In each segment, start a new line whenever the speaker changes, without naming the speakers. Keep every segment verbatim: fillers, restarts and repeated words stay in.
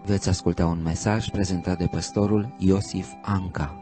Veți asculta un mesaj prezentat de pastorul Iosif Anca.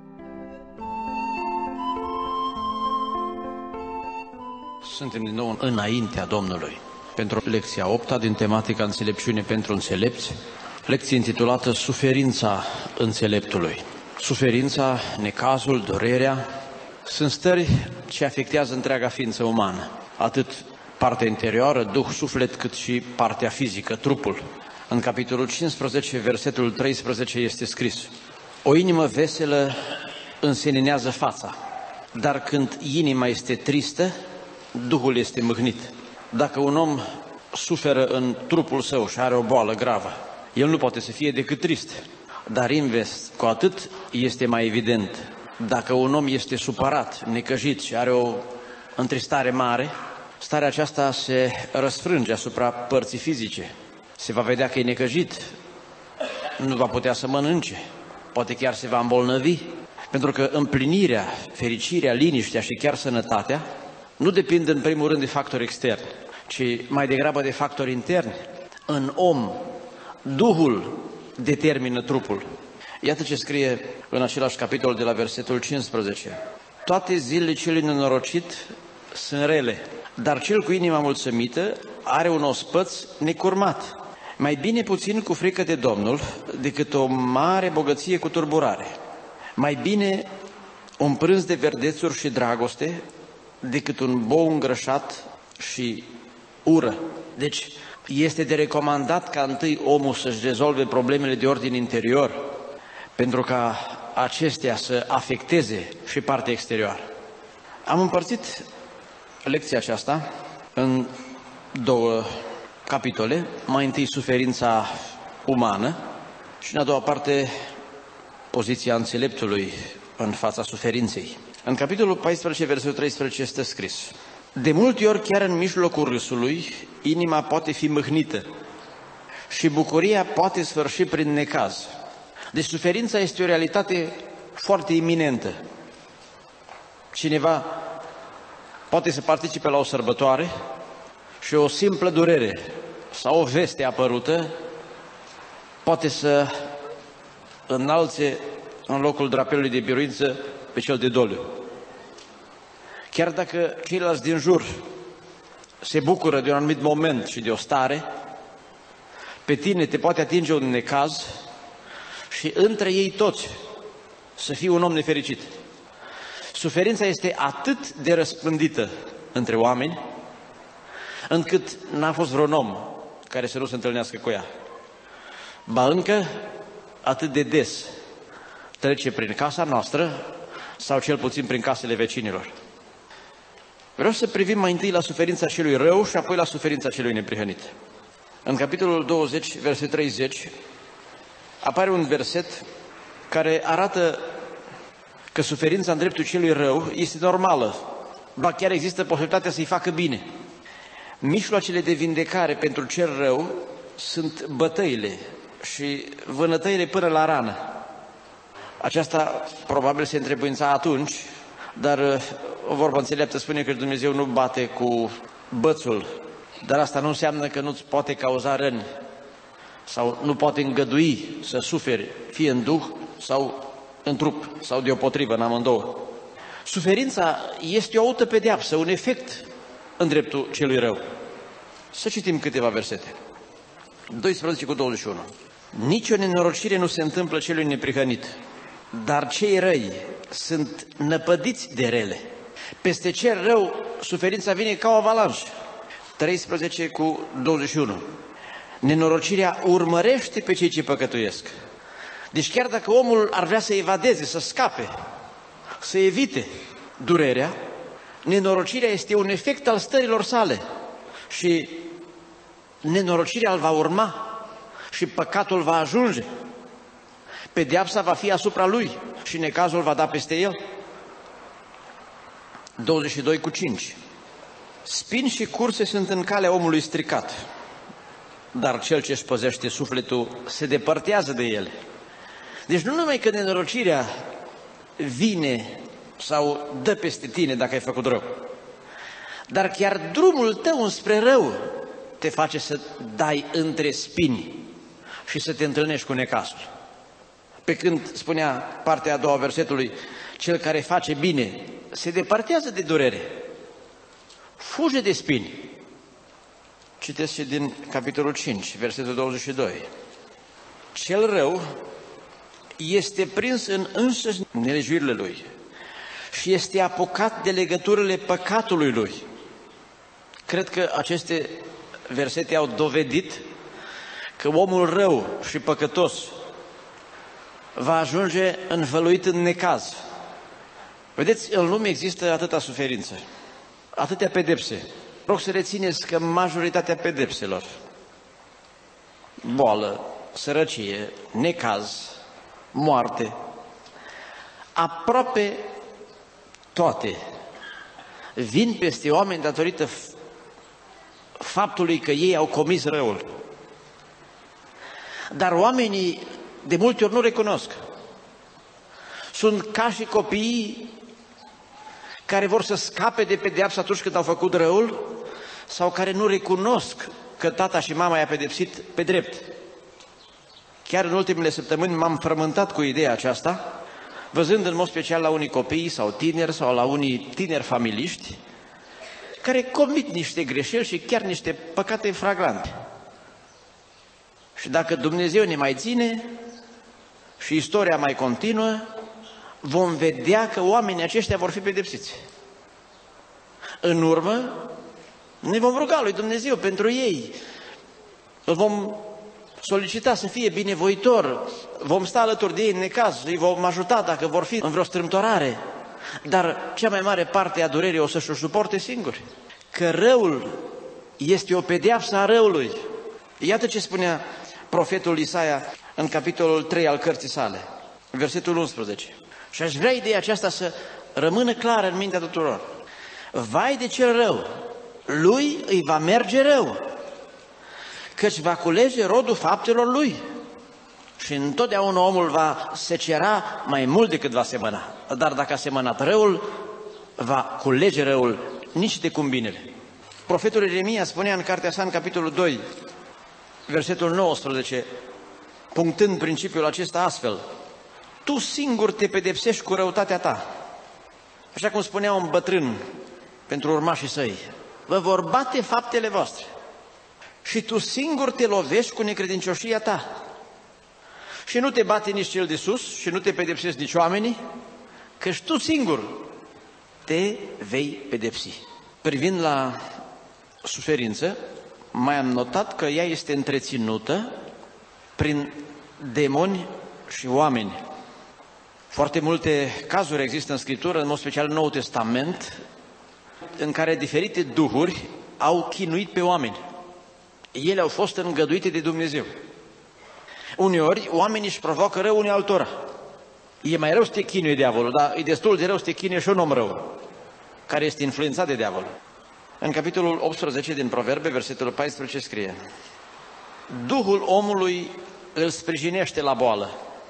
Suntem din nou înaintea Domnului pentru lecția a opta din tematica Înțelepciune pentru înțelepți, lecție intitulată Suferința înțeleptului. Suferința, necazul, durerea sunt stări ce afectează întreaga ființă umană, atât partea interioară, duh, suflet, cât și partea fizică, trupul. În capitolul cincisprezece, versetul treisprezece este scris: o inimă veselă înseninează fața, dar când inima este tristă, Duhul este mâhnit. Dacă un om suferă în trupul său și are o boală gravă, el nu poate să fie decât trist. Dar invers, cu atât este mai evident, dacă un om este supărat, necăjit și are o întristare mare, starea aceasta se răsfrânge asupra părții fizice. Se va vedea că e necăjit, nu va putea să mănânce, poate chiar se va îmbolnăvi, pentru că împlinirea, fericirea, liniștea și chiar sănătatea nu depind în primul rând de factori externi, ci mai degrabă de factori interni. În om, Duhul determină trupul. Iată ce scrie în același capitol de la versetul cincisprezece. Toate zilele celui nenorocit sunt rele, dar cel cu inima mulțumită are un ospăț necurmat. Mai bine puțin cu frică de Domnul decât o mare bogăție cu turburare. Mai bine un prânz de verdețuri și dragoste decât un bou îngrășat și ură. Deci este de recomandat ca întâi omul să-și rezolve problemele de ordin interior, pentru ca acestea să afecteze și partea exterioară. Am împărțit lecția aceasta în două capitole. Mai întâi suferința umană și în a doua parte poziția înțeleptului în fața suferinței. În capitolul paisprezece, versetul treisprezece este scris: de multe ori chiar în mijlocul râsului inima poate fi mâhnită și bucuria poate sfârși prin necaz. Deci suferința este o realitate foarte iminentă. Cineva poate să participe la o sărbătoare și o simplă durere sau o veste apărută poate să înalțe în locul drapelului de biruință pe cel de doliu. Chiar dacă ceilalți din jur se bucură de un anumit moment și de o stare, pe tine te poate atinge un necaz și între ei toți să fii un om nefericit. Suferința este atât de răspândită între oameni, încât n-a fost vreun om care să nu se întâlnească cu ea. Ba încă atât de des trece prin casa noastră sau cel puțin prin casele vecinilor. Vreau să privim mai întâi la suferința celui rău și apoi la suferința celui neprihănit. În capitolul douăzeci, verset treizeci, apare un verset care arată că suferința în dreptul celui rău este normală, ba chiar există posibilitatea să-i facă bine. Mijloacele de vindecare pentru cel rău sunt bătăile și vânătăile până la rană. Aceasta probabil se întrebuința atunci, dar o vorbă înțeleaptă spune că Dumnezeu nu bate cu bățul, dar asta nu înseamnă că nu-ți poate cauza răni sau nu poate îngădui să suferi, fie în duh sau în trup, sau deopotrivă, în amândouă. Suferința este o altă pedeapsă, un efect în dreptul celui rău. Să citim câteva versete. doisprezece cu douăzeci și unu. Nici o nenorocire nu se întâmplă celui neprihănit, dar cei răi sunt năpădiți de rele. Peste cel rău, suferința vine ca o avalanșă. treisprezece cu douăzeci și unu. Nenorocirea urmărește pe cei ce păcătuiesc. Deci chiar dacă omul ar vrea să evadeze, să scape, să evite durerea, nenorocirea este un efect al stărilor sale și nenorocirea îl va urma și păcatul va ajunge. Pedeapsa va fi asupra lui și necazul va da peste el. douăzeci și doi cu cinci. Spini și curse sunt în calea omului stricat, dar cel ce își păzește sufletul se depărtează de ele. Deci nu numai că nenorocirea vine sau dă peste tine dacă ai făcut rău, dar chiar drumul tău înspre rău te face să dai între spini și să te întâlnești cu necazul. Pe când spunea partea a doua a versetului, cel care face bine se depărtează de durere, fuge de spini. Citesc și din capitolul cinci, versetul douăzeci și doi. Cel rău este prins în însăși nelegiuirile lui și este apucat de legăturile păcatului lui. Cred că aceste versete au dovedit că omul rău și păcătos va ajunge învăluit în necaz. Vedeți, în lume există atâta suferință, atâtea pedepse. Rog să rețineți că majoritatea pedepselor, boală, sărăcie, necaz, moarte, aproape toate vin peste oameni datorită faptului că ei au comis răul. Dar oamenii de multe ori nu recunosc. Sunt ca și copiii care vor să scape de pedeapsă atunci când au făcut răul sau care nu recunosc că tata și mama i-a pedepsit pe drept. Chiar în ultimele săptămâni m-am frământat cu ideea aceasta, văzând în mod special la unii copii sau tineri sau la unii tineri familiști care comit niște greșeli și chiar niște păcate flagrante. Și dacă Dumnezeu ne mai ține și istoria mai continuă, vom vedea că oamenii aceștia vor fi pedepsiți. În urmă, ne vom ruga lui Dumnezeu pentru ei. Îl vom solicita să fie binevoitor, vom sta alături de ei în necaz, îi vom ajuta dacă vor fi în vreo strâmtorare. Dar cea mai mare parte a durerii o să-și o suporte singuri. Că răul este o pedeapsă a răului. Iată ce spunea profetul Isaia în capitolul trei al cărții sale, versetul unsprezece. Și aș vrea ideea aceasta să rămână clară în mintea tuturor. Vai de cel rău, lui îi va merge rău, căci va culege rodul faptelor lui. Și întotdeauna omul va secera mai mult decât va semăna. Dar dacă a semănat răul, va culege răul, nici de cum binele. Profetul Ieremia spunea în cartea sa, în capitolul doi, versetul nouăsprezece, punctând principiul acesta astfel: tu singur te pedepsești cu răutatea ta. Așa cum spunea un bătrân pentru urmașii săi, vă vor bate faptele voastre și tu singur te lovești cu necredincioșia ta. Și nu te bate nici cel de sus și nu te pedepsesc nici oamenii, căci tu singur te vei pedepsi. Privind la suferință, mai am notat că ea este întreținută prin demoni și oameni. Foarte multe cazuri există în Scriptură, în mod special în Noul Testament, în care diferite duhuri au chinuit pe oameni. Ele au fost îngăduite de Dumnezeu. Uneori, oamenii își provoacă rău unii altora. E mai rău să te chinuie diavolul, dar e destul de rău să te chinuie și un om rău, care este influențat de diavol. În capitolul optsprezece din Proverbe, versetul paisprezece scrie: Duhul omului îl sprijinește la boală,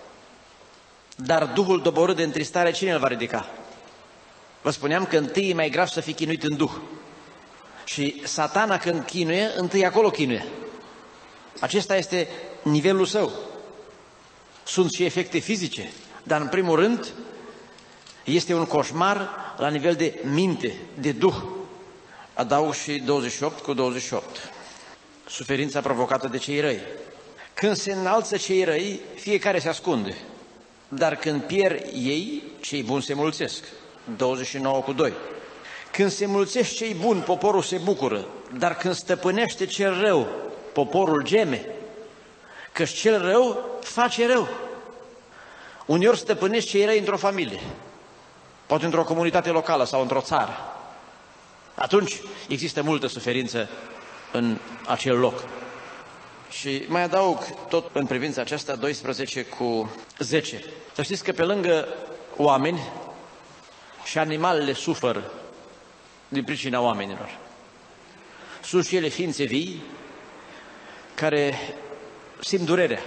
dar Duhul doborât de întristare cine îl va ridica? Vă spuneam că întâi e mai grav să fii chinuit în Duh. Și Satana când chinuie, întâi acolo chinuie. Acesta este nivelul său. Sunt și efecte fizice, dar în primul rând este un coșmar la nivel de minte, de Duh. Adaug și douăzeci și opt cu douăzeci și opt. Suferința provocată de cei răi. Când se înalță cei răi, fiecare se ascunde. Dar când pierd ei, cei buni se mulțesc. douăzeci și nouă cu doi. Când se mulțesc cei buni, poporul se bucură. Dar când stăpânește cel rău, poporul geme. Căci cel rău face rău. Uneori stăpânești cei răi într-o familie, poate într-o comunitate locală sau într-o țară. Atunci există multă suferință în acel loc. Și mai adaug tot în privința aceasta doisprezece cu zece. Să știți că pe lângă oameni și animalele suferă din pricina oamenilor. Sunt și ele ființe vii care simt durerea.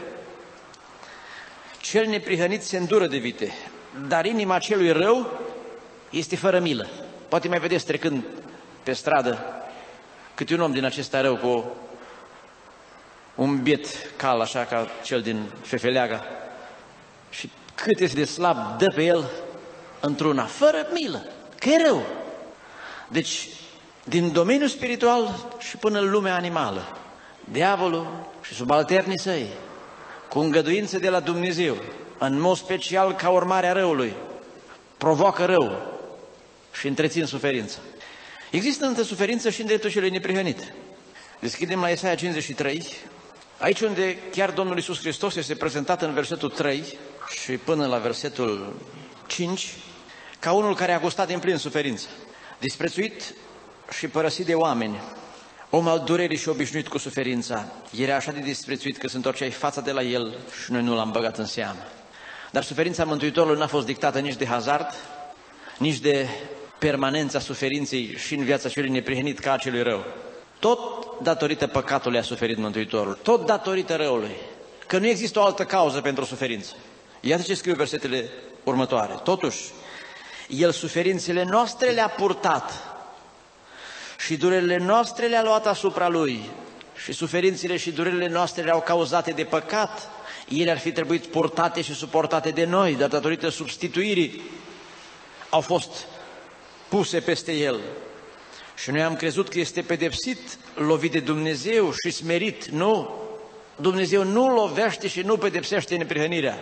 Cel neprihănit se îndură de vite, dar inima celui rău este fără milă. Poate mai vedeți trecând pe stradă câte un om din acesta rău cu un biet cal așa ca cel din Fefeleaga și cât este de slab dă pe el într-una, fără milă, că e rău. Deci, din domeniul spiritual și până în lumea animală, diavolul și subalternii săi, cu îngăduință de la Dumnezeu, în mod special ca urmare a răului, provoacă rău și întrețin suferință. Există însă suferință și în dreptul celui neprihănit. Deschidem la Isaia cincizeci și trei, aici unde chiar Domnul Iisus Hristos este prezentat în versetul trei și până la versetul cinci, ca unul care a gustat din plin suferință, disprețuit și părăsit de oameni, om al durerii și obișnuit cu suferința. Era așa de disprețuit că se întorceai fața de la el și noi nu l-am băgat în seamă. Dar suferința Mântuitorului n-a fost dictată nici de hazard, nici de permanența suferinței și în viața celui neprihănit ca a celui rău. Tot datorită păcatului a suferit Mântuitorul, tot datorită răului, că nu există o altă cauză pentru suferință. Iată ce scriu versetele următoare. Totuși, El suferințele noastre le-a purtat și durerile noastre le-a luat asupra Lui și suferințele și durerile noastre le-au cauzate de păcat. Ele ar fi trebuit purtate și suportate de noi, dar datorită substituirii au fost puse peste El. Și noi am crezut că este pedepsit, lovit de Dumnezeu și smerit. Nu, Dumnezeu nu lovește și nu pedepsește neprihănirea.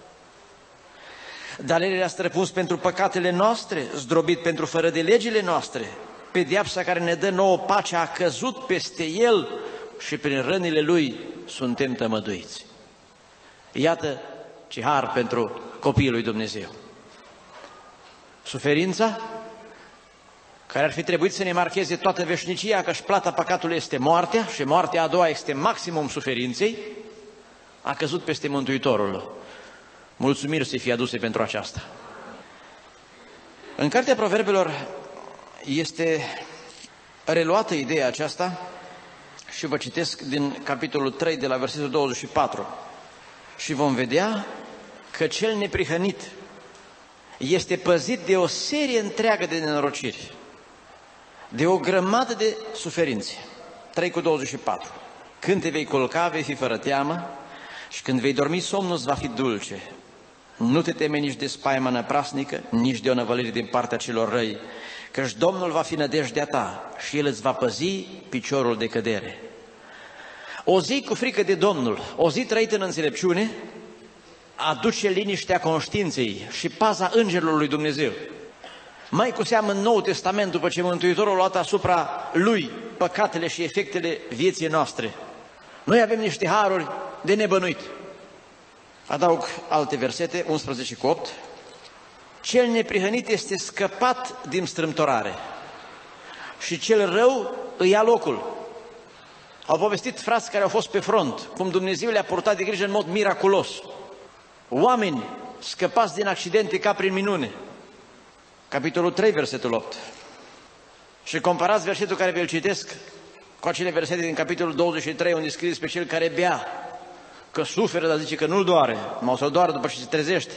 Dar El le-a străpuns pentru păcatele noastre, zdrobit pentru fără de legile noastre. Pedeapsa care ne dă nouă pace a căzut peste El și prin rănile Lui suntem tămăduiți. Iată ce har pentru copiii lui Dumnezeu. Suferința care ar fi trebuit să ne marcheze toată veșnicia, că și plata păcatului este moartea și moartea a doua este maximum suferinței, a căzut peste Mântuitorul. Mulțumiri să fie aduse pentru aceasta. În Cartea Proverbelor este reluată ideea aceasta și vă citesc din capitolul trei de la versetul douăzeci și patru. Și vom vedea că cel neprihănit este păzit de o serie întreagă de nenorociri, de o grămadă de suferințe. trei cu douăzeci și patru. Când te vei culca, vei fi fără teamă și când vei dormi, somnul îți va fi dulce. Nu te teme nici de spaima năprasnică, nici de o năvălire din partea celor răi, căci Domnul va fi nădejdea ta și El îți va păzi piciorul de cădere. O zi cu frică de Domnul, o zi trăită în înțelepciune, aduce liniștea conștiinței și paza îngerilor lui Dumnezeu. Mai cu seamă în Noul Testament, după ce Mântuitorul a luat asupra Lui păcatele și efectele vieții noastre, noi avem niște haruri de nebănuit. Adaug alte versete, unsprezece cu opt. Cel neprihănit este scăpat din strâmtorare și cel rău îi ia locul. Au povestit frați care au fost pe front, cum Dumnezeu le-a purtat de grijă în mod miraculos. Oameni scăpați din accidente ca prin minune. Capitolul trei, versetul opt. Și comparați versetul care vi-l citesc cu acele versete din capitolul douăzeci și trei, unde scrie despre cel care bea, că suferă, dar zice că nu-l doare, mă o să doară după ce se trezește.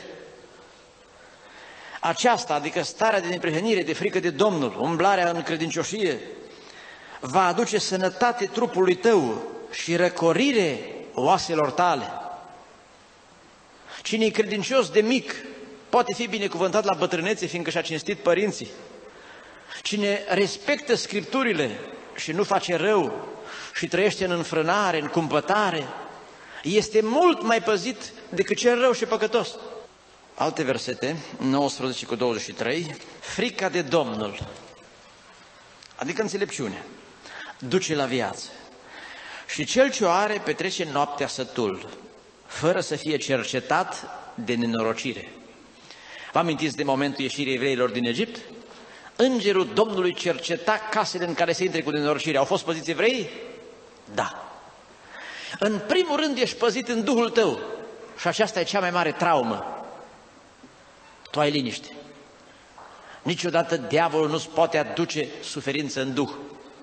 Aceasta, adică starea de neprihănire, de frică de Domnul, umblarea în credincioșie, va aduce sănătate trupului tău și răcorire oaselor tale. Cine e credincios de mic poate fi binecuvântat la bătrânețe, fiindcă și-a cinstit părinții. Cine respectă Scripturile și nu face rău și trăiește în înfrânare, în cumpătare, este mult mai păzit decât cel rău și păcătos. Alte versete, nouăsprezece cu douăzeci și trei, frica de Domnul, adică înțelepciune, duce la viață. Și cel ce o are petrece noaptea sătul, fără să fie cercetat de nenorocire. Vă amintiți de momentul ieșirii evreilor din Egipt? Îngerul Domnului cerceta casele în care se intre cu nenorocire. Au fost păziți evreii? Da. În primul rând ești păzit în Duhul tău și aceasta e cea mai mare traumă. Tu ai liniște. Niciodată diavolul nu-ți poate aduce suferință în Duh.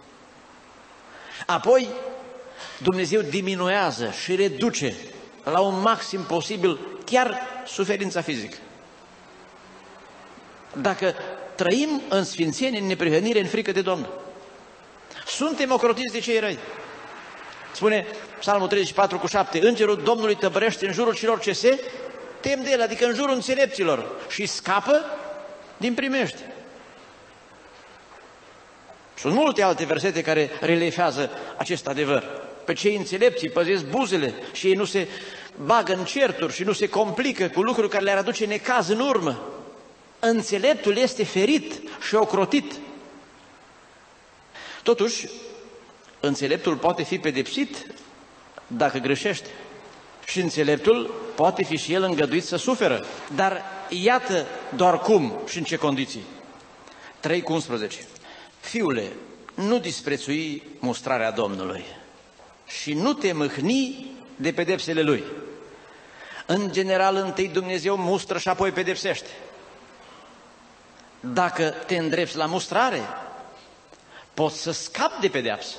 Apoi Dumnezeu diminuează și reduce la un maxim posibil chiar suferința fizică. Dacă trăim în sfințenie, în neprihănire, în frică de Domnul, suntem ocrotiți de cei răi. Spune Psalmul treizeci și patru cu șapte, Îngerul Domnului tăbărește în jurul celor ce se tem de el, adică în jurul înțelepților, și scapă din primești. Sunt multe alte versete care relefează acest adevăr. Pe cei înțelepți păzesc buzele și ei nu se bagă în certuri și nu se complică cu lucruri care le-ar aduce necaz în urmă. Înțeleptul este ferit și ocrotit. Totuși, înțeleptul poate fi pedepsit dacă greșește. Și înțeleptul poate fi și el îngăduit să suferă. Dar iată doar cum și în ce condiții. trei cu unsprezece. Fiule, nu disprețui mustrarea Domnului și nu te mâhni de pedepsele Lui. În general, întâi Dumnezeu mustră și apoi pedepsește. Dacă te îndrepți la mustrare, poți să scapi de pedeapsă.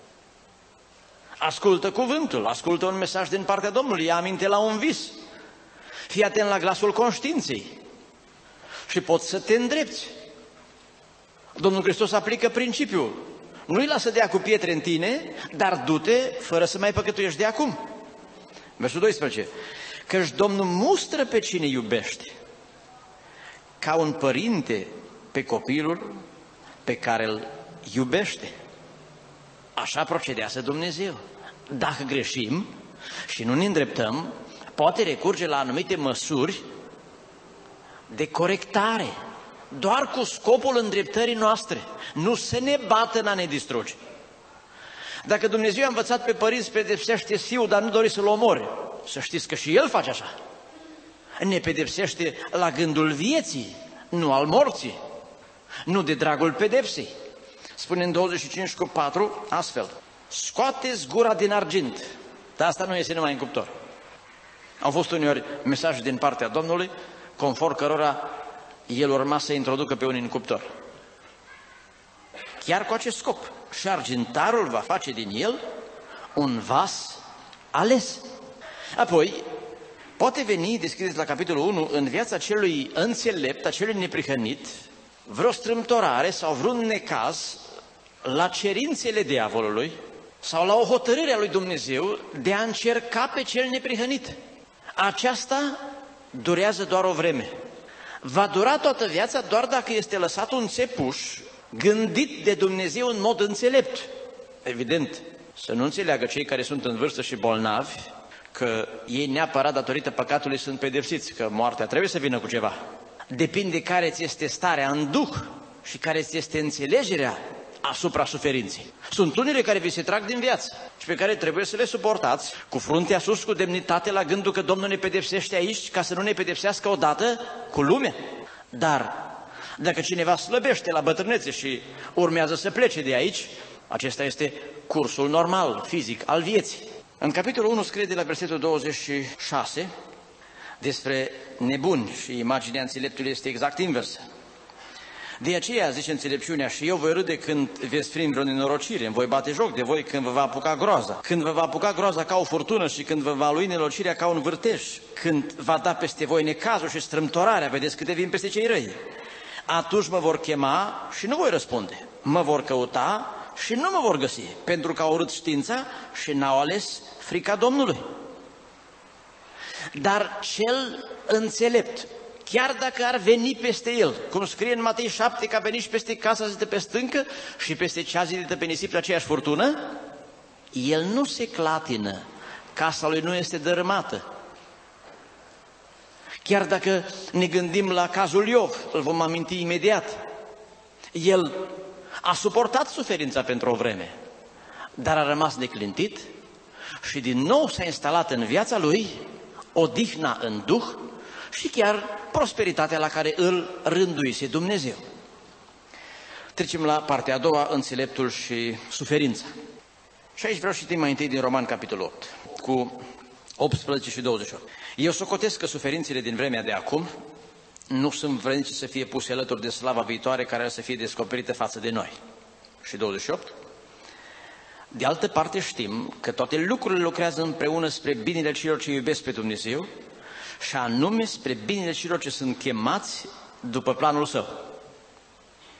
Ascultă cuvântul, ascultă un mesaj din partea Domnului, ia aminte la un vis, fii atent la glasul conștiinței și poți să te îndrepți. Domnul Hristos aplică principiul. Nu-i lasă dea cu pietre în tine, dar du-te fără să mai păcătuiești de acum. Versul doisprezece. Căci Domnul mustră pe cine iubește, ca un părinte pe copilul pe care îl iubește. Așa procedează Dumnezeu. Dacă greșim și nu ne îndreptăm, poate recurge la anumite măsuri de corectare, doar cu scopul îndreptării noastre, nu să ne bată în a ne distruge. Dacă Dumnezeu a învățat pe părinți, pedepsește fiul, dar nu dori să-l omori, să știți că și El face așa. Ne pedepsește la gândul vieții, nu al morții, nu de dragul pedepsei. Spune în douăzeci și cinci cu patru astfel: scoateți gura din argint, dar asta nu este numai în cuptor. Au fost uneori mesaje din partea Domnului, conform cărora El urma să introducă pe unii în cuptor. Chiar cu acest scop. Și argintarul va face din el un vas ales. Apoi, poate veni, deschideți la capitolul unu, în viața celui înțelept, a celui neprihănit, vreo strâmtorare sau vreun necaz la cerințele diavolului sau la o hotărâre a lui Dumnezeu de a încerca pe cel neprihănit. Aceasta durează doar o vreme. Va dura toată viața doar dacă este lăsat un țepuș gândit de Dumnezeu în mod înțelept. Evident, să nu înțeleagă cei care sunt în vârstă și bolnavi că ei neapărat datorită păcatului sunt pedepsiți, că moartea trebuie să vină cu ceva. Depinde care ți este starea în duh și care ți este înțelegerea asupra suferinței. Sunt unele care vi se trag din viață și pe care trebuie să le suportați cu fruntea sus, cu demnitate, la gândul că Domnul ne pedepsește aici ca să nu ne pedepsească odată cu lumea. Dar dacă cineva slăbește la bătrânețe și urmează să plece de aici, acesta este cursul normal, fizic, al vieții. În capitolul unu scrie de la versetul douăzeci și șase despre nebuni și imaginea înțeleptului este exact inversă. De aceea, zice înțelepciunea, și eu voi râde când veți fi în vreo nenorocire, îmi voi bate joc de voi când vă va apuca groaza, când vă va apuca groaza ca o furtună și când vă va lui nelocirea ca un vârtej, când va da peste voi necazul și strâmtorarea, vedeți câte vin peste cei răi. Atunci mă vor chema și nu voi răspunde, mă vor căuta și nu mă vor găsi, pentru că au urât știința și n-au ales frica Domnului. Dar cel înțelept, chiar dacă ar veni peste el, cum scrie în Matei șapte, că a venit și peste casa zidită pe stâncă și peste cea zidită pe nisip la aceeași furtună, el nu se clatină, casa lui nu este dărâmată. Chiar dacă ne gândim la cazul Iov, îl vom aminti imediat, el a suportat suferința pentru o vreme, dar a rămas neclintit și din nou s-a instalat în viața lui odihna în duh și chiar prosperitatea la care îl rânduise Dumnezeu. Trecem la partea a doua, înțeleptul și suferința. Și aici vreau să citim mai întâi din Roman, capitolul opt, cu optsprezece și douăzeci și opt. Eu socotesc că suferințele din vremea de acum nu sunt vrednice să fie puse alături de slava viitoare care să fie descoperită față de noi. Și douăzeci și opt. De altă parte știm că toate lucrurile lucrează împreună spre binele celor ce iubesc pe Dumnezeu și anume spre binele celor ce sunt chemați după planul Său.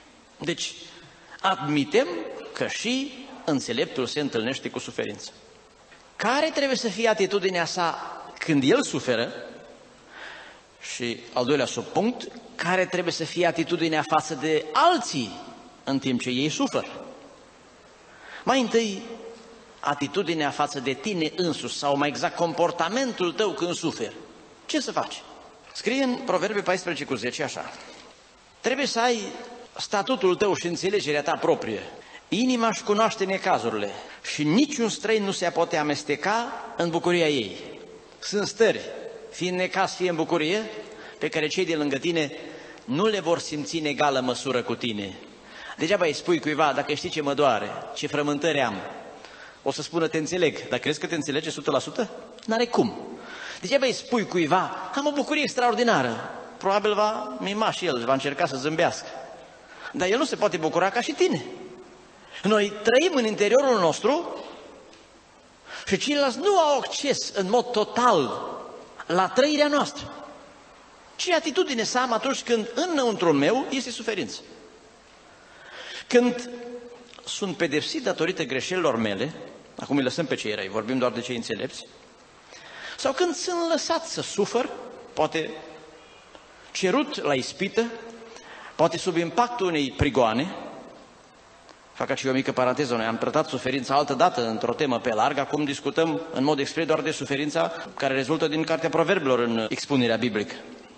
Deci, admitem că și înțeleptul se întâlnește cu suferință. Care trebuie să fie atitudinea sa când el suferă? Și al doilea subpunct, care trebuie să fie atitudinea față de alții în timp ce ei suferă? Mai întâi, atitudinea față de tine însuși, sau mai exact comportamentul tău când suferi. Ce să faci? Scrie în Proverbe paisprezece cu zece așa: trebuie să ai statutul tău și înțelegerea ta proprie. Inima își cunoaște necazurile și niciun străin nu se poate amesteca în bucuria ei. Sunt stări, fie în necaz, fie în bucurie, pe care cei de lângă tine nu le vor simți în egală măsură cu tine. Degeaba îi spui cuiva, dacă știi ce mă doare, ce frământări am, o să spună, te înțeleg, dar crezi că te înțelege o sută la sută? N-are cum. Degeaba îi spui cuiva, am o bucurie extraordinară, probabil va mima și el, va încerca să zâmbească, dar el nu se poate bucura ca și tine. Noi trăim în interiorul nostru și ceilalți nu au acces în mod total la trăirea noastră. Ce atitudine să am atunci când înăuntrul meu este suferință? Când sunt pedepsit datorită greșelilor mele, acum îi lăsăm pe cei răi, vorbim doar de cei înțelepți, sau când sunt lăsat să sufăr, poate cerut la ispită, poate sub impactul unei prigoane. Fac aici o mică paranteză, noi am tratat suferința altă dată într-o temă pe larg, acum discutăm în mod expres doar de suferința care rezultă din Cartea Proverbilor în expunerea biblică.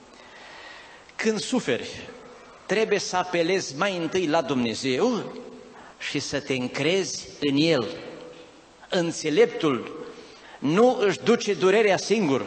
Când suferi, trebuie să apelezi mai întâi la Dumnezeu și să te încrezi în El. Înțeleptul nu își duce durerea singur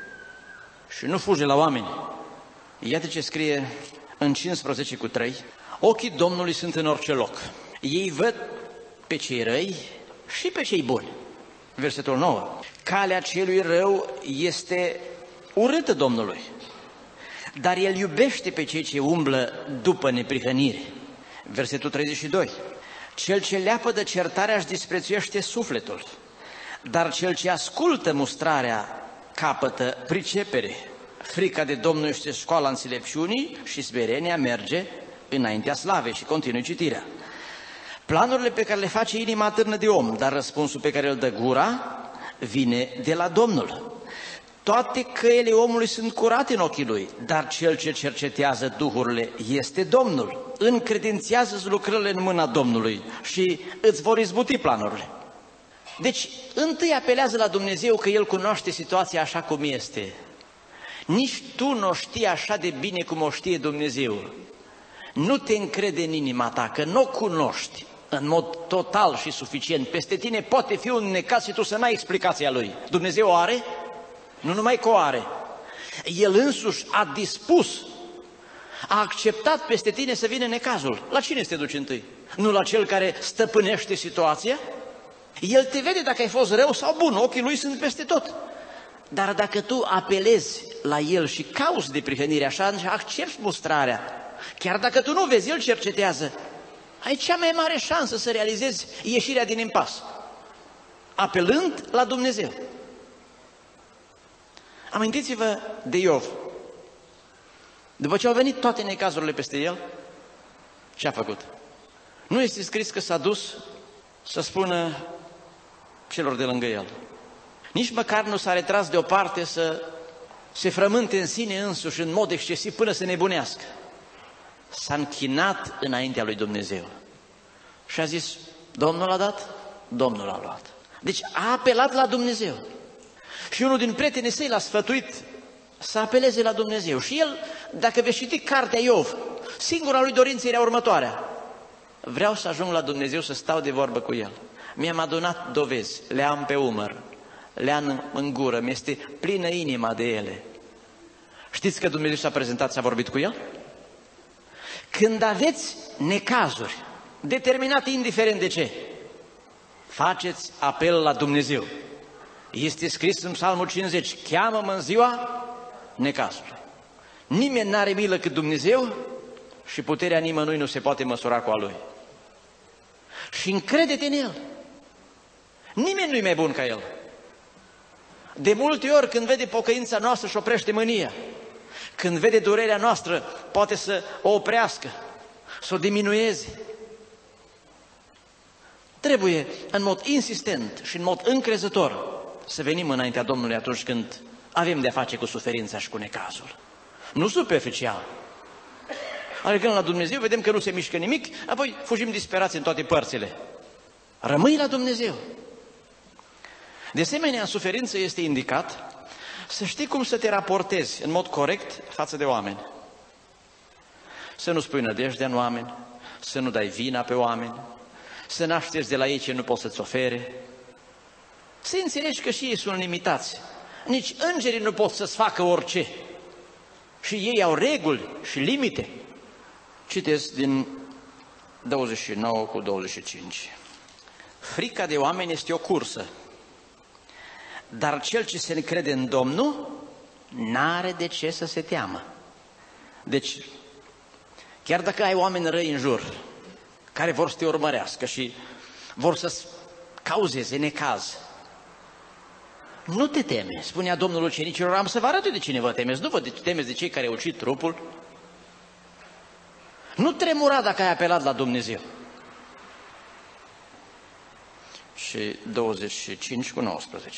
și nu fuge la oameni. Iată ce scrie în cincisprezece cu trei: ochii Domnului sunt în orice loc. Ei văd pe cei răi și pe cei buni. Versetul nouă. Calea celui rău este urâtă Domnului, dar El iubește pe cei ce umblă după neprihănire. Versetul treizeci și doi. Cel ce leapă de certarea își disprețuiește sufletul, dar cel ce ascultă mustrarea capătă pricepere. Frica de Domnul este școala înțelepciunii și smerenia merge înaintea slavei. Și continui citirea. Planurile pe care le face inima atârnă de om, dar răspunsul pe care îl dă gura vine de la Domnul. Toate căile omului sunt curate în ochii lui, dar cel ce cercetează duhurile este Domnul. Încredințează-ți lucrările în mâna Domnului și îți vor izbuti planurile. Deci, întâi apelează la Dumnezeu, că El cunoaște situația așa cum este. Nici tu nu o știi așa de bine cum o știe Dumnezeu. Nu te încrede în inima ta, că nu o cunoști în mod total și suficient. Peste tine poate fi un necaz și tu să n-ai explicația lui. Dumnezeu o are? Nu numai că o are. El însuși a dispus, a acceptat peste tine să vină necazul. La cine te duci întâi? Nu la cel care stăpânește situația? El te vede dacă ai fost rău sau bun, ochii lui sunt peste tot. Dar dacă tu apelezi la El și cauți de prihănire, așa, accepti mustrarea, chiar dacă tu nu vezi, El cercetează, ai cea mai mare șansă să realizezi ieșirea din impas, apelând la Dumnezeu. Amintiți-vă de Iov. După ce au venit toate necazurile peste el, ce a făcut? Nu este scris că s-a dus să spună celor de lângă el. Nici măcar nu s-a retras deoparte să se frământe în sine însuși în mod excesiv până să nebunească. S-a închinat înaintea lui Dumnezeu și a zis, Domnul a dat, Domnul a luat. Deci a apelat la Dumnezeu. Și unul din prietenii săi l-a sfătuit să apeleze la Dumnezeu. Și el, dacă veți citi cartea Iov, singura lui dorință era următoarea: vreau să ajung la Dumnezeu să stau de vorbă cu El. Mi-am adunat dovezi, le am pe umăr, le am în gură, mi-este plină inima de ele. Știți că Dumnezeu s-a prezentat, s-a vorbit cu el? Când aveți necazuri, determinate indiferent de ce, faceți apel la Dumnezeu. Este scris în Psalmul cincizeci, cheamă-mă în ziua necazului. Nimeni n-are milă cât Dumnezeu și puterea nimănui nu se poate măsura cu a Lui. Și încrede-te în El. Nimeni nu-i mai bun ca El. De multe ori când vede pocăința noastră și oprește mânia, când vede durerea noastră, poate să o oprească, să o diminueze. Trebuie în mod insistent și în mod încrezător să venim înaintea Domnului atunci când avem de-a face cu suferința și cu necazul. Nu superficial. Alergăm la Dumnezeu, vedem că nu se mișcă nimic, apoi fugim disperați în toate părțile. Rămâi la Dumnezeu. De asemenea, în suferință este indicat să știi cum să te raportezi în mod corect față de oameni. Să nu spui nădejdea în oameni, să nu dai vina pe oameni, să n-aștepți de la ei ce nu poți să-ți ofere. Să înțelegi că și ei sunt limitați. Nici îngerii nu pot să-ți facă orice. Și ei au reguli și limite. Citesc din douăzeci și nouă cu douăzeci și cinci. Frica de oameni este o cursă, dar cel ce se încrede în Domnul n-are de ce să se teamă. Deci, chiar dacă ai oameni răi în jur, care vor să te urmărească și vor să-ți cauzeze necaz, nu te teme. Spunea Domnul ucenicilor, am să vă arăt de cine vă temeți, nu vă temeți de cei care ucid trupul. Nu tremura dacă ai apelat la Dumnezeu. Și douăzeci și cinci cu nouăsprezece.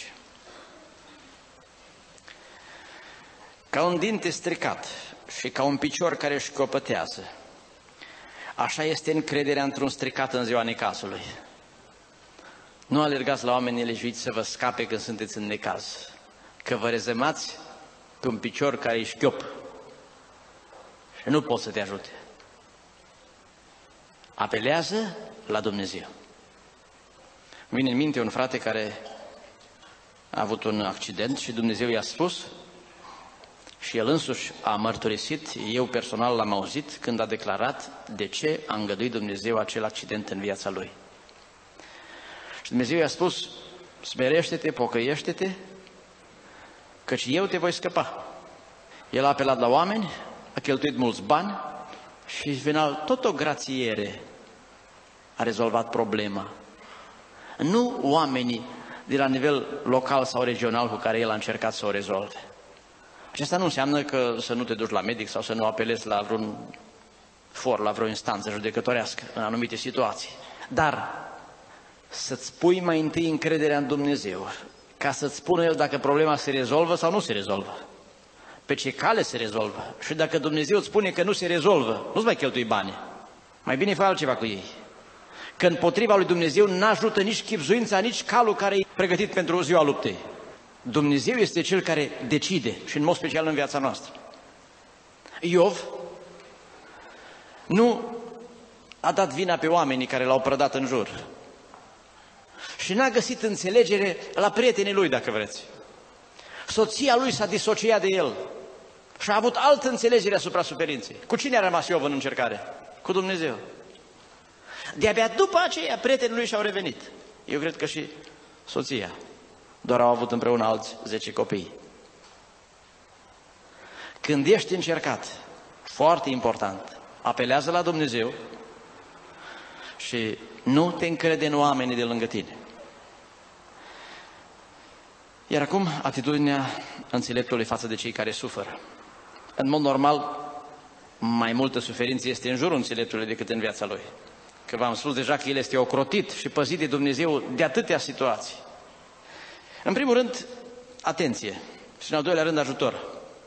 Ca un dinte stricat și ca un picior care își copătează, așa este încrederea într-un stricat în ziua necazului. Nu alergați la oameni nelejuiți să vă scape când sunteți în necaz, că vă rezemați cu un picior care îi șchiop și nu pot să te ajute. Apelează la Dumnezeu. Vine în minte un frate care a avut un accident și Dumnezeu i-a spus și el însuși a mărturisit, eu personal l-am auzit când a declarat de ce a îngăduit Dumnezeu acel accident în viața lui. Și Dumnezeu i-a spus, smerește-te, pocăiește-te, căci eu te voi scăpa. El a apelat la oameni, a cheltuit mulți bani și în final tot o grațiere a rezolvat problema. Nu oamenii de la nivel local sau regional cu care el a încercat să o rezolve. Acesta nu înseamnă că să nu te duci la medic sau să nu apelezi la vreun for, la vreo instanță judecătorească în anumite situații. Dar să-ți pui mai întâi încrederea în Dumnezeu, ca să-ți spună El dacă problema se rezolvă sau nu se rezolvă. Pe ce cale se rezolvă. Și dacă Dumnezeu îți spune că nu se rezolvă, nu-ți mai cheltui bani. Mai bine fă altceva cu ei. Că împotriva lui Dumnezeu n-ajută nici chibzuința, nici calul care e pregătit pentru ziua luptei. Dumnezeu este Cel care decide și în mod special în viața noastră. Iov nu a dat vina pe oamenii care l-au prădat în jur și n-a găsit înțelegere la prietenii lui, dacă vreți. Soția lui s-a disociat de el și a avut altă înțelegere asupra suferinței. Cu cine a rămas Iov în încercare? Cu Dumnezeu. De-abia după aceea prietenii lui și-au revenit. Eu cred că și soția. Doar au avut împreună alți zece copii. Când ești încercat, foarte important, apelează la Dumnezeu și nu te încrede în oamenii de lângă tine. Iar acum, atitudinea înțeleptului față de cei care suferă. În mod normal, mai multă suferință este în jurul înțeleptului decât în viața lui. Că v-am spus deja că el este ocrotit și păzit de Dumnezeu de atâtea situații. În primul rând, atenție și în al doilea rând, ajutor.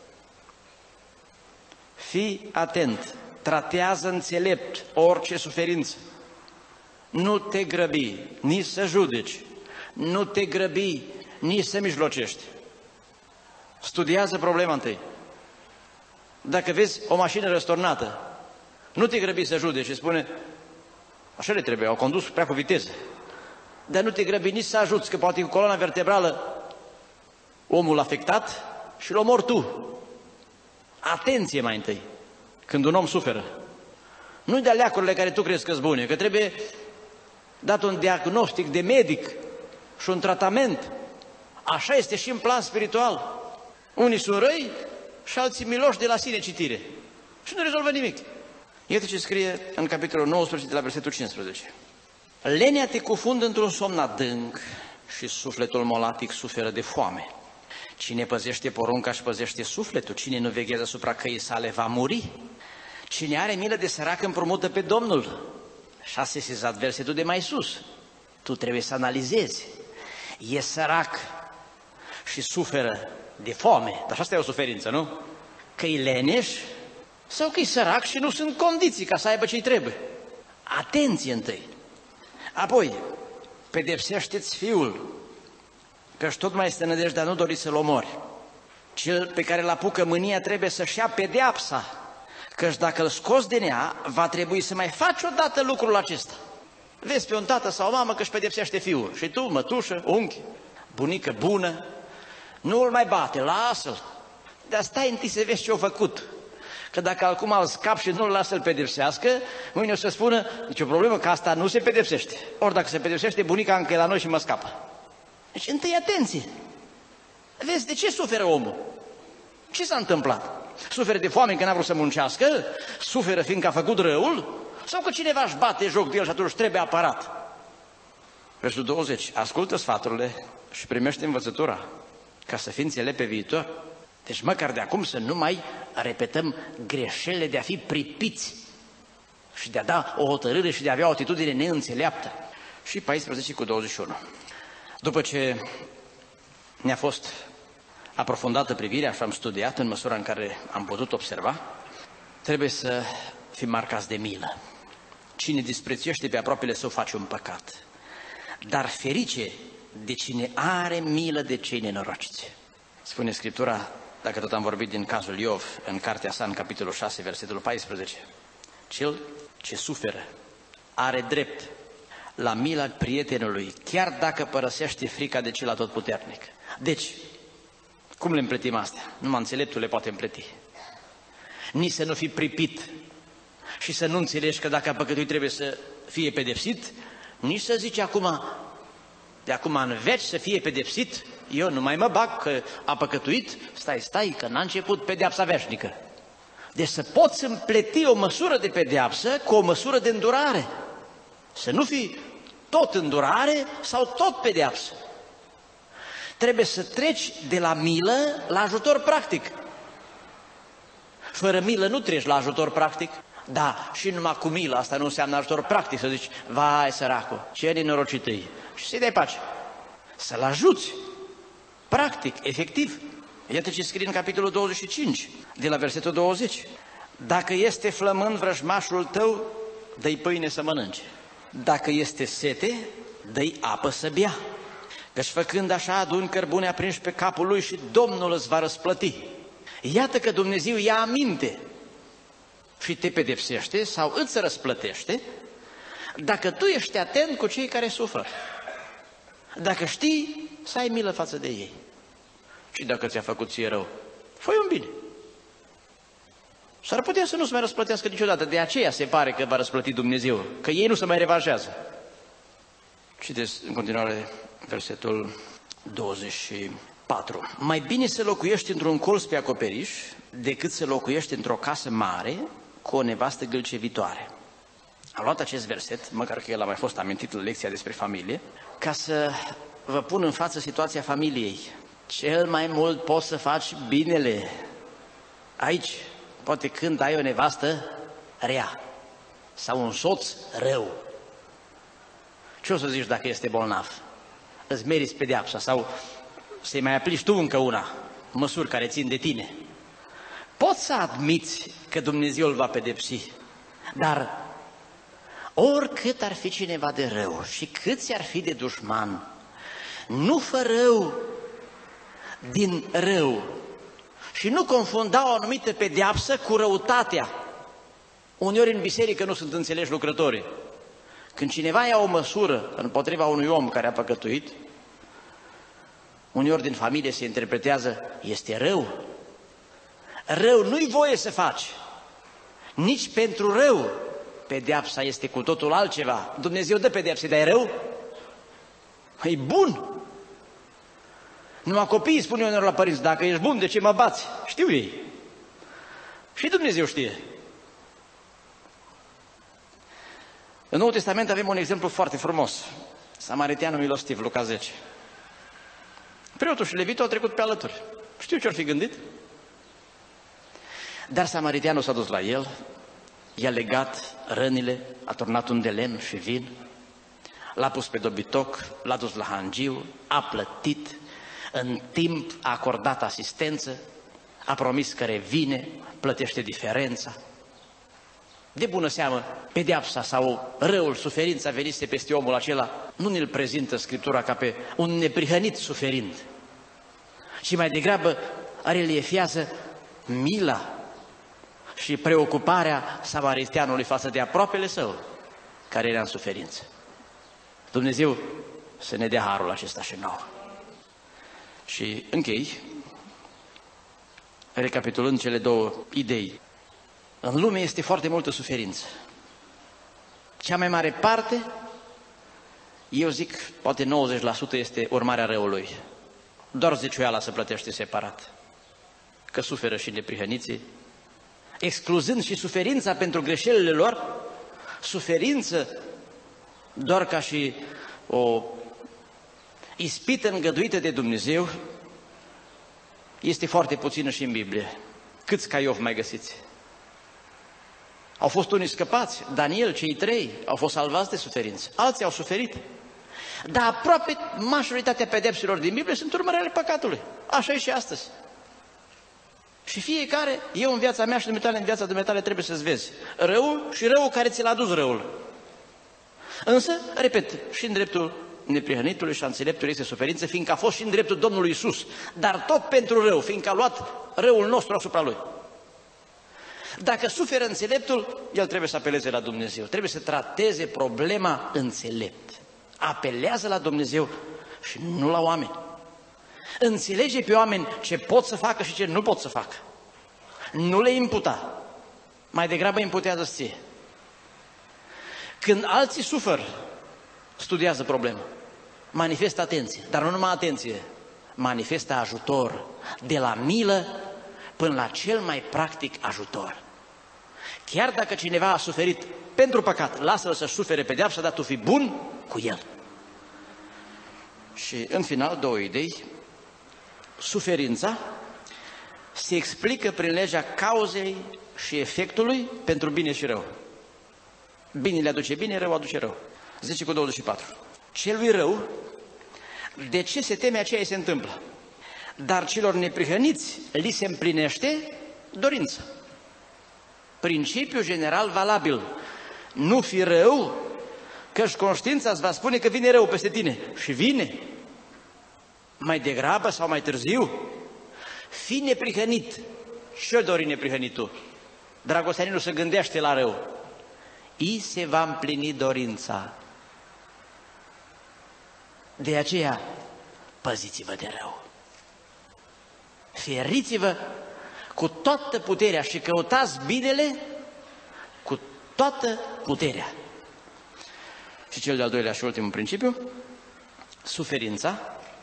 Fii atent, tratează înțelept orice suferință. Nu te grăbi, nici să judeci, nu te grăbi, nici să mijlocești. Studiază problema întâi. Dacă vezi o mașină răsturnată, nu te grăbi să judeci și spune, așa le trebuie, au condus prea cu viteză. Dar nu te grăbi nici să ajuți, că poate cu coloana vertebrală omul afectat și-l omori tu. Atenție mai întâi, când un om suferă. Nu-i de leacurile care tu crezi că-s bune, că trebuie dat un diagnostic de medic și un tratament. Așa este și în plan spiritual. Unii sunt răi și alții miloși de la sine citire. Și nu rezolvă nimic. Iată ce scrie în capitolul nouăsprezece de la versetul cincisprezece. Lenea te cufundă într-un somn adânc și sufletul molatic suferă de foame. Cine păzește porunca și păzește sufletul, cine nu veghează asupra căii sale va muri. Cine are milă de sărac împrumută pe Domnul. Și a sesizat versetul de mai sus. Tu trebuie să analizezi. E sărac și suferă de foame, dar asta e o suferință, nu? Că e leneș sau că e sărac și nu sunt condiții ca să aibă ce-i trebuie. Atenție întâi. Apoi, pedepsește-ți fiul, căci tot mai este nădejdea, nu dori să-l omori. Cel pe care îl apucă mânia trebuie să-și ia pedeapsa, căci dacă îl scoți din ea, va trebui să mai faci odată lucrul acesta. Vezi pe un tată sau o mamă că își pedepsește fiul și tu, mătușă, unchi, bunică bună, nu îl mai bate, lasă-l. Dar stai întâi să vezi ce-a făcut. Că dacă acum îl scap și nu-l lasă să-l pedepsească, mâine o să spună, nicio problemă, că asta nu se pedepsește. Ori dacă se pedepsește, bunica încă e la noi și mă scapă. Deci întâi atenție. Vezi, de ce suferă omul? Ce s-a întâmplat? Suferă de foame că n-a vrut să muncească? Suferă fiindcă a făcut răul? Sau că cineva își bate joc de el și atunci trebuie apărat? Versul douăzeci. Ascultă sfaturile și primește învățătura ca să fii înțelept pe viitor. Deci măcar de acum să nu mai repetăm greșelile de a fi pripiți și de a da o hotărâre și de a avea o atitudine neînțeleaptă. Și paisprezece cu douăzeci și unu. După ce ne-a fost aprofundată privirea și am studiat în măsura în care am putut observa, trebuie să fim marcați de milă. Cine disprețuiește pe aproapele său face un păcat, dar ferice de cine are milă de cei nenorociți. Spune Scriptura, dacă tot am vorbit din cazul Iov, în cartea sa, în capitolul șase, versetul paisprezece, cel ce suferă are drept la mila prietenului, chiar dacă părăsește frica de cel atotputernic. Deci, cum le împletim astea? Numai înțeleptul le poate împleti. Nici să nu fii pripit și să nu înțelegi că dacă a păcătuit trebuie să fie pedepsit, nici să zici acum, de acum în veci să fie pedepsit, eu nu mai mă bag că a păcătuit, stai, stai, că n-a început pedeapsa veșnică. Deci să poți împleti o măsură de pedeapsă cu o măsură de îndurare. Să nu fii tot îndurare sau tot pedeapsă. Trebuie să treci de la milă la ajutor practic. Fără milă nu treci la ajutor practic. Da, și numai cu milă, asta nu înseamnă ajutor practic, să zici, vai săracul, ce nenorocit îi, și să-i dai pace. Să-l ajuți, practic, efectiv. Iată ce scrie în capitolul douăzeci și cinci, de la versetul douăzeci. Dacă este flămând vrăjmașul tău, dă-i pâine să mănânce. Dacă este sete, dă-i apă să bea. Căci făcând așa aduni cărbune aprinși pe capul lui și Domnul îți va răsplăti. Iată că Dumnezeu ia aminte și te pedepsește sau îți răsplătește dacă tu ești atent cu cei care suferă. Dacă știi să ai milă față de ei. Și dacă ți-a făcut ție rău, fă-i un bine. S-ar putea să nu se mai răsplătească niciodată, de aceea se pare că va răsplăti Dumnezeu, că ei nu se mai revanșează. Citeți în continuare versetul douăzeci și patru. Mai bine să locuiești într-un colț pe acoperiș decât să locuiești într-o casă mare cu o nevastă gâlcevitoare. Am luat acest verset, măcar că el a mai fost amintit în lecția despre familie, ca să vă pun în față situația familiei. Cel mai mult poți să faci binele aici, poate când ai o nevastă rea sau un soț rău. Ce o să zici dacă este bolnav? Îți meriți pedeapsa sau să-i mai aplici tu încă una, măsuri care țin de tine. Poți să admiți că Dumnezeu îl va pedepsi, dar oricât ar fi cineva de rău și câți ar fi de dușman, nu fă rău din rău și nu confunda o anumită pedeapsă cu răutatea. Uneori în biserică nu sunt înțeleși lucrătorii. Când cineva ia o măsură împotriva unui om care a păcătuit, uneori din familie se interpretează, este rău. Rău nu-i voie să faci. Nici pentru rău. Pedeapsa este cu totul altceva. Dumnezeu dă pedeapse, dar e rău? E bun. Numai copiii spun uneori la părinți, dacă ești bun, de ce mă bați? Știu ei. Și Dumnezeu știe. În Noul Testament avem un exemplu foarte frumos. Samariteanul milostiv, Luca zece. Preotul și levitul au trecut pe alături. Știu ce-or fi gândit. Dar samariteanul s-a dus la el, i-a legat rănile, a turnat un de lemn și vin, l-a pus pe dobitoc, l-a dus la hangiu, a plătit, în timp a acordat asistență, a promis că revine, plătește diferența. De bună seamă, pedeapsa sau răul, suferința venise peste omul acela, nu ne-l prezintă Scriptura ca pe un neprihănit suferind, ci mai degrabă reliefiază mila și preocuparea samariteanului față de aproapele său, care era în suferință. Dumnezeu să ne dea harul acesta și nouă. Și închei, recapitulând cele două idei. În lume este foarte multă suferință. Cea mai mare parte, eu zic, poate nouăzeci la sută este urmarea răului. Doar zeciuiala se plătește separat. Că suferă și neprihăniții, excluzând și suferința pentru greșelile lor, suferință doar ca și o ispită îngăduită de Dumnezeu, este foarte puțină și în Biblie. Câți ca Iov mai găsiți? Au fost unii scăpați, Daniel, cei trei, au fost salvați de suferință, alții au suferit. Dar aproape majoritatea pedepsilor din Biblie sunt urmări ale păcatului. Așa e și astăzi. Și fiecare, eu în viața mea și dumneavoastră în viața dumneavoastră trebuie să-ți vezi răul și răul care ți l-a adus răul. Însă, repet, și în dreptul neprihănitului și a înțeleptului este suferință, fiindcă a fost și în dreptul Domnului Iisus, dar tot pentru rău, fiindcă a luat răul nostru asupra Lui. Dacă suferă înțeleptul, el trebuie să apeleze la Dumnezeu, trebuie să trateze problema înțelept. Apelează la Dumnezeu și nu la oameni. Înțelege pe oameni ce pot să facă și ce nu pot să facă. Nu le imputa, mai degrabă imputează ție. Când alții suferă, studiază problema, manifestă atenție, dar nu numai atenție, manifestă ajutor, de la milă până la cel mai practic ajutor. Chiar dacă cineva a suferit pentru păcat, lasă-l să sufere pedeapsa, dar tu fii bun cu el. Și în final, două idei. Suferința se explică prin legea cauzei și efectului pentru bine și rău. Binele aduce bine, rău aduce rău. zece cu douăzeci și patru. Celui rău, de ce se teme, aceea se întâmplă. Dar celor neprihăniți li se împlinește dorința. Principiu general valabil. Nu fi rău, căci conștiința îți va spune că vine rău peste tine. Și vine. Mai degrabă sau mai târziu. Fii neprihănit. Ce-o dori neprihănitul? Dragostea nu se gândește la rău. I se va împlini dorința. De aceea, păziți-vă de rău. Feriți-vă cu toată puterea și căutați binele cu toată puterea. Și cel de-al doilea și ultimul principiu, suferința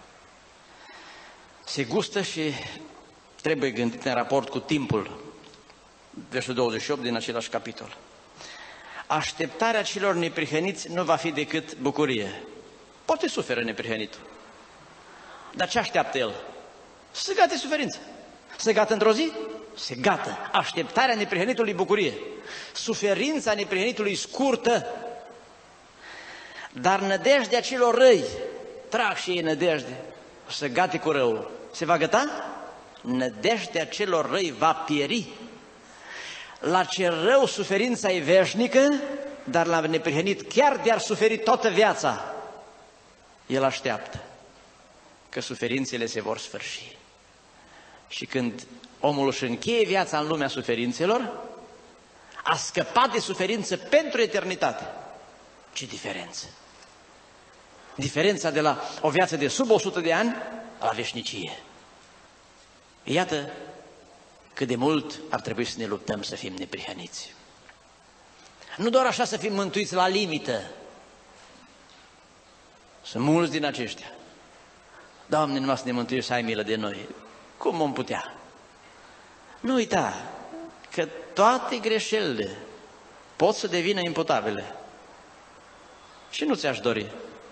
se gustă și trebuie gândit în raport cu timpul. Versul douăzeci și opt din același capitol. Așteptarea celor neprihăniți nu va fi decât bucurie. Poate suferă neprihănitul. Dar ce așteaptă el? Să gate suferință. Se gată într-o zi? Se gată. Așteptarea neprihănitului bucurie. Suferința neprihănitului scurtă. Dar nădejdea celor răi, trag și ei nădejde, o să gate cu răul. Se va găta? Nădejdea celor răi va pieri. La cel rău suferința e veșnică, dar la neprihănit, chiar de-ar suferi toată viața, el așteaptă că suferințele se vor sfârși. Și când omul își încheie viața în lumea suferințelor, a scăpat de suferință pentru eternitate. Ce diferență! Diferența de la o viață de sub o sută de ani la veșnicie. Iată cât de mult ar trebui să ne luptăm să fim neprihăniți. Nu doar așa să fim mântuiți la limită. Sunt mulți din aceștia. Doamne, numai să ne mântuiești, să ai milă de noi. Cum vom putea? Nu uita că toate greșelile pot să devină imputabile. Și nu ți-aș dori.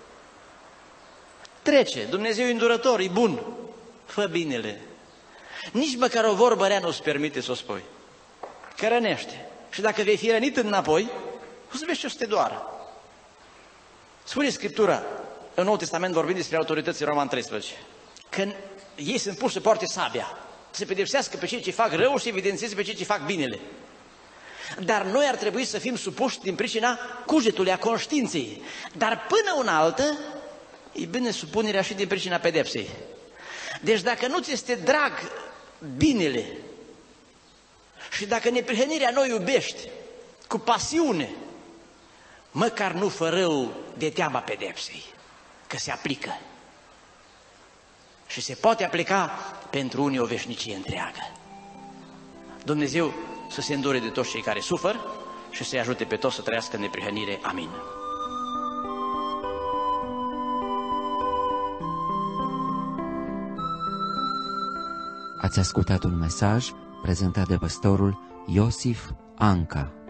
Trece, Dumnezeu e îndurător, e bun, fă binele. Nici măcar o vorbă rea nu-ți permite să o spui. Că rănește. Și dacă vei fi rănit înapoi, o să vezi ce o să te doară. Spune Scriptura, în Noul Testament vorbind despre autorități, în Roman treisprezece. că ei sunt puși să poarte sabia, să pedepsească pe cei ce fac rău și evidențieze pe cei ce fac binele. Dar noi ar trebui să fim supuși din pricina cugetului, a conștiinței. Dar până una altă, e bine supunerea și din pricina pedepsei. Deci dacă nu ți este drag binele și dacă neprihănirea nu iubești cu pasiune, măcar nu fă rău de teama pedepsei, că se aplică. Și se poate aplica pentru unii o veșnicie întreagă. Dumnezeu să se îndure de toți cei care sufăr și să-i ajute pe toți să trăiască în neprihănire. Amin.
Ați ascultat un mesaj prezentat de păstorul Iosif Anca.